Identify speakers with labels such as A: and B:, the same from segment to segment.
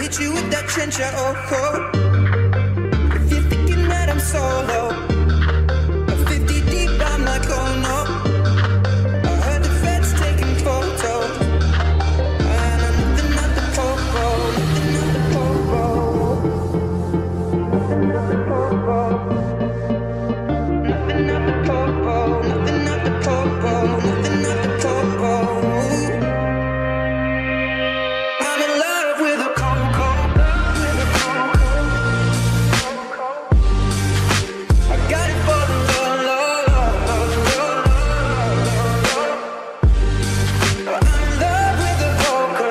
A: at you with that trencher, oh, oh. If you're thinking that I'm solo, 50 deep, I'm like, oh no. I heard the feds taking photos, and I'm nothing at the popo, nothing at the popo, nothing at the popo, nothing at the popo, nothing at the popo, nothing at the popo. I'm in love with a coco, with a coco. I got it for the low, low, low, low, low, low. I'm in love with a coco.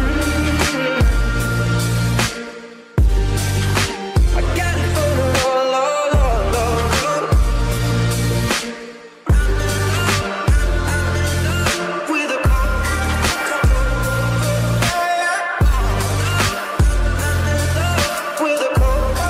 A: I got it for the low, low, low, low, low. I'm in love with a coco. With a coco.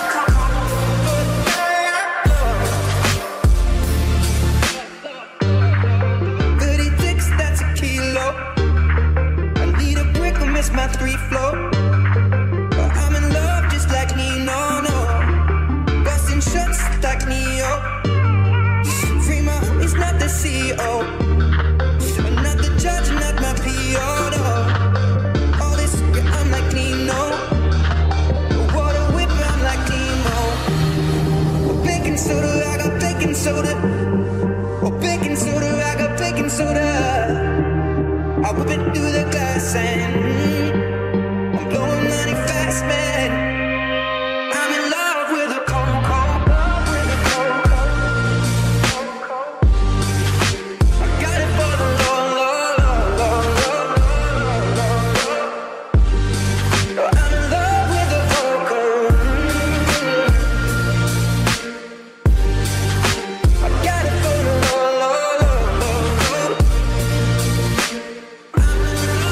A: Goody dicks, that's a kilo. I need a brick or miss my 3-flow. But I'm in love just like Nino, no. Busting shots like Neo. Free my homies, not the CEO. I'm not the judge, not my PO, no. All this, yeah, I'm like Nino. Water whip, I'm like Nemo. Baking soda, I got baking soda. Oh, baking soda, I got baking soda. I whip it through the glass and I'm blowing money fast, man. I'm in love with a coco, with a coco. I got it for the low, low, low, low, low, low, low. I'm in love with a coco. I got it for the low, low, low, low, low. I'm in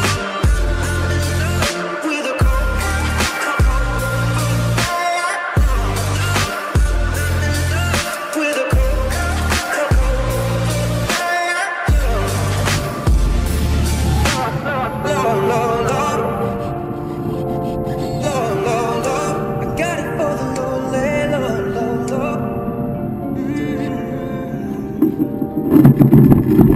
A: love with a coco. With a coco. Low, low, low. Low, low, low. I got it for the low, low, low, low.